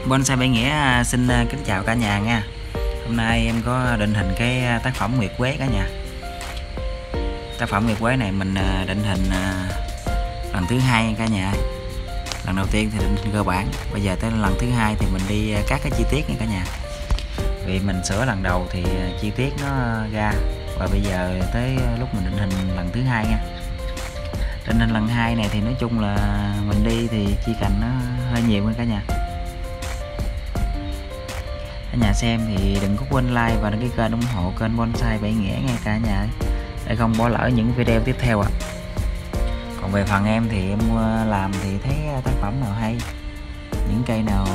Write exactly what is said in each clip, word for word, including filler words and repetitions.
Bonsai Bảy Nghĩa xin kính chào cả nhà nha. Hôm nay em có định hình cái tác phẩm Nguyệt Quế cả nhà. Tác phẩm Nguyệt Quế này mình định hình lần thứ hai cả nhà. Lần đầu tiên thì định hình cơ bản, bây giờ tới lần thứ hai thì mình đi các cái chi tiết nha cả nhà. Vì mình sửa lần đầu thì chi tiết nó ra, và bây giờ tới lúc mình định hình lần thứ hai nha. Định hình lần hai này thì nói chung là mình đi thì chi cành nó hơi nhiều hơn cả nhà. Cả nhà xem thì đừng có quên like và đăng ký kênh ủng hộ kênh Bonsai Bảy Nghĩa nghe cả nhà, để không bỏ lỡ những video tiếp theo ạ. À. Còn về phần em thì em làm thì thấy tác phẩm nào hay, những cây nào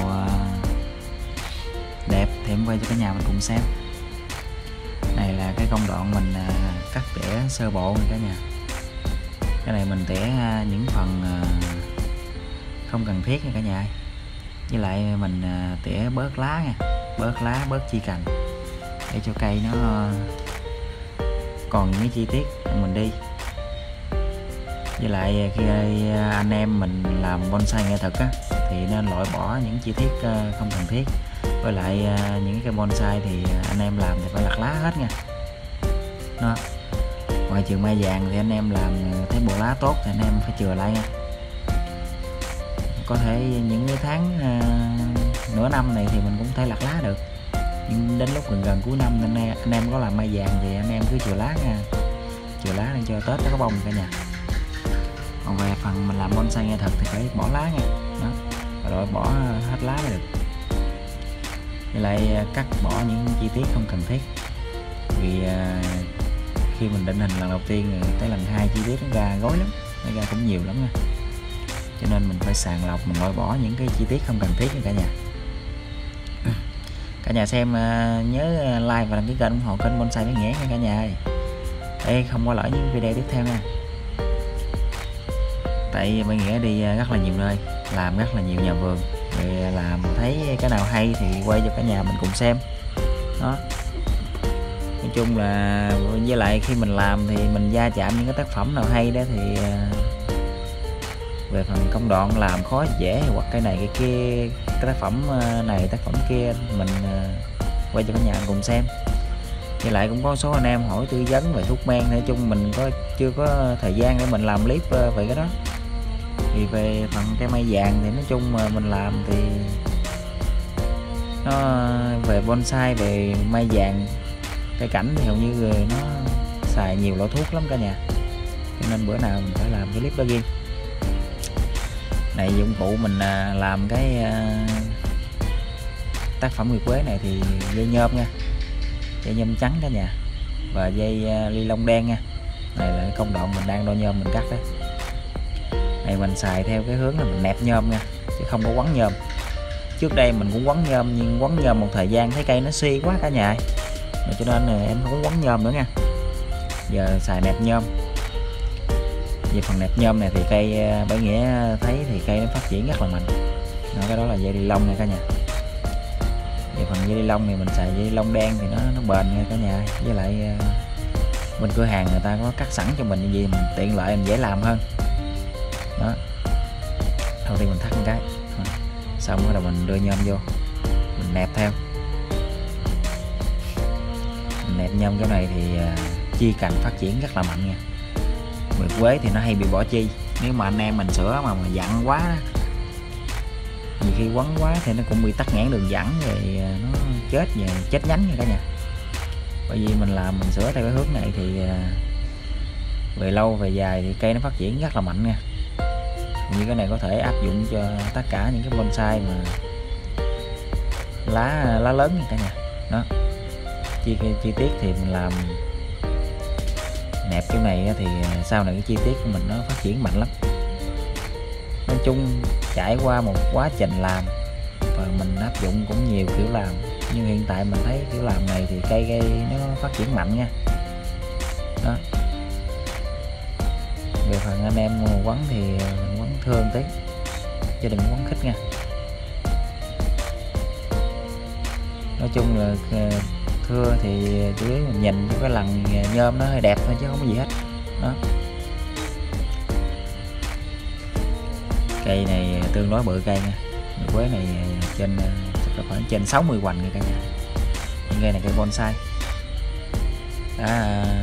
đẹp thì em quay cho cả nhà mình cùng xem. Này là cái công đoạn mình cắt tỉa sơ bộ nha cả nhà. Cái này mình tỉa những phần không cần thiết nha cả nhà. Với lại mình tỉa bớt lá nha, bớt lá, bớt chi cành để cho cây nó còn những cái chi tiết mình đi. Với lại khi anh em mình làm bonsai nghệ thuật á, thì nên loại bỏ những chi tiết không cần thiết. Với lại những cái bonsai thì anh em làm thì phải lặt lá hết nha. Đó. Ngoài trường mai vàng thì anh em làm thấy bộ lá tốt thì anh em phải chừa lại nha. Có thể những cái tháng uh, nửa năm này thì mình cũng thể lặt lá được, nhưng đến lúc gần gần cuối năm anh em, anh em có làm mai vàng thì anh em cứ chừa lá nha, chừa lá để cho Tết nó có bông cả nhà. Còn về phần mình làm bonsai nghệ thuật thì phải bỏ lá nha. Đó. Rồi bỏ hết lá mới được. Với lại cắt bỏ những chi tiết không cần thiết. Vì uh, khi mình định hình lần đầu tiên tới lần hai chi tiết nó ra gối lắm, nó ra cũng nhiều lắm nha. Cho nên mình phải sàng lọc, mình loại bỏ những cái chi tiết không cần thiết nha cả nhà. Cả nhà xem uh, nhớ like và đăng ký kênh ủng hộ kênh Bonsai Bảy Nghĩa nha cả nhà ơi, để không bỏ lỡ những video tiếp theo nha. Tại Bảy Nghĩa đi rất là nhiều nơi, làm rất là nhiều nhà vườn, rồi làm thấy cái nào hay thì quay cho cả nhà mình cùng xem. Đó. Nói chung là với lại khi mình làm thì mình va chạm những cái tác phẩm nào hay đó thì uh, về phần công đoạn làm khó dễ hoặc cái này cái kia, cái tác phẩm này tác phẩm kia mình quay cho cả nhà cùng xem. Với lại cũng có số anh em hỏi tư vấn về thuốc men, nói chung mình có chưa có thời gian để mình làm clip về cái đó. Thì về phần cây mai vàng thì nói chung mà mình làm thì nó về bonsai, về mai vàng cây cảnh thì hầu như nó xài nhiều loại thuốc lắm cả nhà, cho nên bữa nào mình phải làm cái clip đó riêng. Này dụng cụ mình làm cái tác phẩm Nguyệt Quế này thì dây nhôm nha, dây nhôm trắng cả nhà, và dây ly lông đen nha. Này là cái công đoạn mình đang đo nhôm mình cắt đấy. Này mình xài theo cái hướng là mình nẹp nhôm nha, chứ không có quấn nhôm. Trước đây mình cũng quấn nhôm, nhưng quấn nhôm một thời gian thấy cây nó suy quá cả nhà, cho nên là em không có quấn nhôm nữa nha. Giờ xài nẹp nhôm. Về phần nẹp nhôm này thì cây Bảy Nghĩa thấy thì cây nó phát triển rất là mạnh. Đó, cái đó là dây ni lông nha cả nhà. Về phần dây ni lông thì mình xài dây ni lông đen thì nó nó bền nha cả nhà. Với lại bên cửa hàng người ta có cắt sẵn cho mình như gì mình tiện lợi, mình dễ làm hơn. Đó. Đầu tiên mình thắt một cái, xong rồi mình đưa nhôm vô, mình nẹp theo. Mình nẹp nhôm cái này thì chi cành phát triển rất là mạnh nha. Nguyệt Quế thì nó hay bị bỏ chi, nếu mà anh em mình sửa mà mà dặn quá đó, nhiều khi quấn quá thì nó cũng bị tắc nghẽn đường dẫn, rồi nó chết và chết nhánh nha cả nhà. Bởi vì mình làm mình sửa theo cái hướng này thì về lâu về dài thì cây nó phát triển rất là mạnh nha. Như cái này có thể áp dụng cho tất cả những cái bonsai mà lá lá lớn nha cả nhà. Đó. Chi chi tiết thì mình làm nẹp kiểu này thì sau này cái chi tiết của mình nó phát triển mạnh lắm. Nói chung trải qua một quá trình làm và mình áp dụng cũng nhiều kiểu làm, nhưng hiện tại mình thấy kiểu làm này thì cây cây nó phát triển mạnh nha. Đó. Về phần anh em quấn thì quấn thương tí, chứ đừng quấn khích nha. Nói chung là thưa thì chủ yếu mình nhìn cái lần nhôm nó hơi đẹp thôi chứ không có gì hết. Đó. Cây này tương đối bự cây nha, Quế này trên chắc là khoảng trên sáu mươi hoành nha cả nhà. Những cây này cây bonsai đã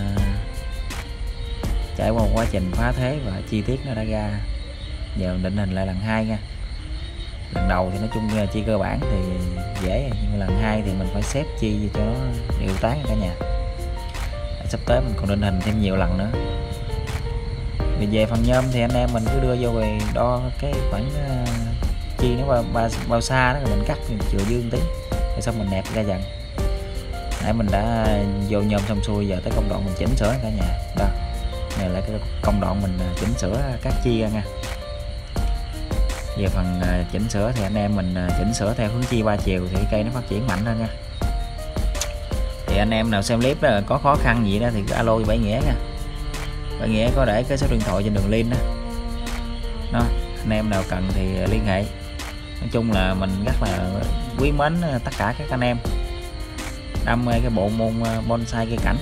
trải qua một quá trình phá thế và chi tiết nó đã ra. Giờ định hình lại lần hai nha. Lần đầu thì nói chung chi cơ bản thì dễ, nhưng lần hai thì mình phải xếp chi cho nó đều tán cả nhà. Sắp tới mình còn định hình thêm nhiều lần nữa. Vì về phần nhôm thì anh em mình cứ đưa vô rồi đo cái khoảng uh, chi nó bao, bao, bao xa đó, rồi mình cắt chừa dương tí rồi xong mình nẹp ra dần. Nãy mình đã vô nhôm xong xuôi, giờ tới công đoạn mình chỉnh sửa cả nhà. Đó, này là cái công đoạn mình chỉnh sửa cắt chi ra nha. Về phần uh, chỉnh sửa thì anh em mình uh, chỉnh sửa theo hướng chi ba chiều thì cây nó phát triển mạnh hơn nha. Thì anh em nào xem clip đó có khó khăn gì đó thì cứ alo Bảy Nghĩa nha. Bảy Nghĩa có để cái số điện thoại trên đường link đó. Đó, anh em nào cần thì liên hệ. Nói chung là mình rất là quý mến tất cả các anh em đam mê cái bộ môn bonsai cây cảnh.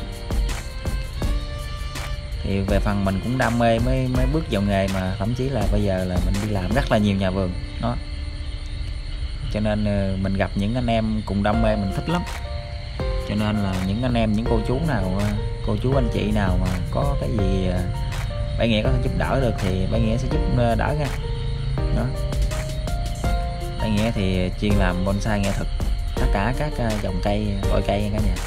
Thì về phần mình cũng đam mê mới mới bước vào nghề, mà thậm chí là bây giờ là mình đi làm rất là nhiều nhà vườn đó, cho nên mình gặp những anh em cùng đam mê mình thích lắm. Cho nên là những anh em, những cô chú nào, cô chú anh chị nào mà có cái gì Bảy Nghĩa có thể giúp đỡ được thì Bảy Nghĩa sẽ giúp đỡ nha. Đó, Bảy Nghĩa thì chuyên làm bonsai nghệ thuật, tất cả các dòng cây, loại cây nha cả nhà.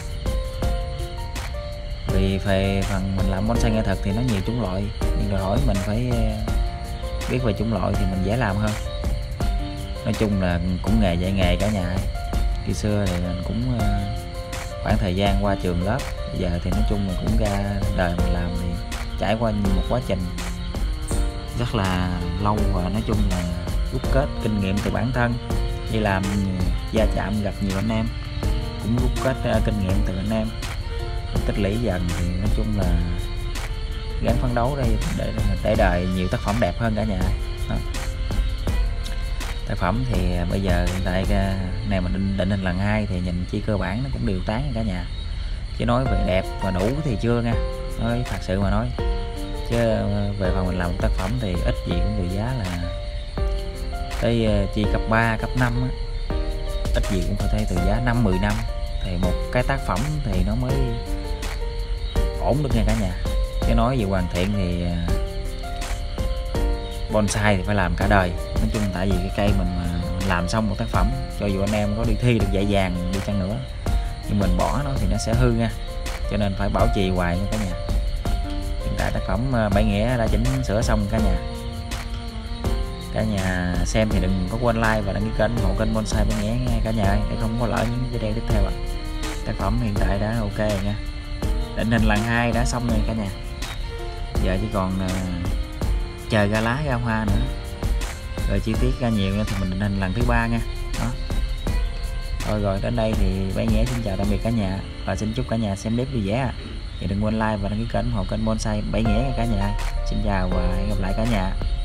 Vì về phần mình làm bonsai nghệ thuật thì nó nhiều chủng loại, nhưng đòi hỏi mình phải biết về chủng loại thì mình dễ làm hơn. Nói chung là cũng nghề dạy nghề cả nhà. Khi xưa thì mình cũng khoảng thời gian qua trường lớp, giờ thì nói chung mình cũng ra đời mình làm, thì trải qua một quá trình rất là lâu, và nói chung là rút kết kinh nghiệm từ bản thân, đi làm gia chạm gặp nhiều anh em cũng rút kết kinh nghiệm từ anh em, tích lũy dần thì nói chung là gắng phấn đấu đây để để đời nhiều tác phẩm đẹp hơn cả nhà. Đó. Tác phẩm thì bây giờ hiện tại này mình định, định hình lần hai thì nhìn chi cơ bản nó cũng đều tán cả nhà, chứ nói về đẹp và đủ thì chưa nha, nói thật sự mà nói. Chứ về phần mình làm tác phẩm thì ít gì cũng từ giá là tới chi cấp ba, cấp năm á, ít gì cũng phải thấy từ giá năm mười năm thì một cái tác phẩm thì nó mới ổn được nha cả nhà. Chứ nói về hoàn thiện thì bonsai thì phải làm cả đời. Nói chung tại vì cái cây mình mà làm xong một tác phẩm, cho dù anh em có đi thi được dạy vàng đi chăng nữa, nhưng mình bỏ nó thì nó sẽ hư nha, cho nên phải bảo trì hoài nha cả nhà. Hiện tại tác phẩm Bảy Nghĩa đã chỉnh sửa xong cả nhà. Cả nhà xem thì đừng có quên like và đăng ký kênh, ủng hộ kênh Bonsai Bảy Nghĩa nha cả nhà, để không có lỡ những video tiếp theo ạ. Tác phẩm hiện tại đã ok rồi nha, định hình lần hai đã xong rồi cả nhà. Giờ chỉ còn uh, chờ ra lá ra hoa nữa, rồi chi tiết ra nhiều nữa thì mình định hình lần thứ ba nha. Đó. Rồi rồi đến đây thì Bảy Nghĩa xin chào tạm biệt cả nhà, và xin chúc cả nhà xem clip vui vẻ. Thì đừng quên like và đăng ký kênh, ủng hộ kênh Bonsai Bảy Nghĩa nha cả nhà. Xin chào và hẹn gặp lại cả nhà.